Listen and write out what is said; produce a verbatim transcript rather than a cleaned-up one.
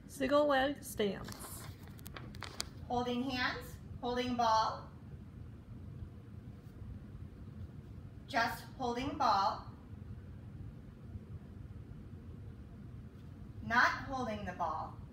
Single leg stance. Holding hands, holding ball. Just holding ball. Not holding the ball.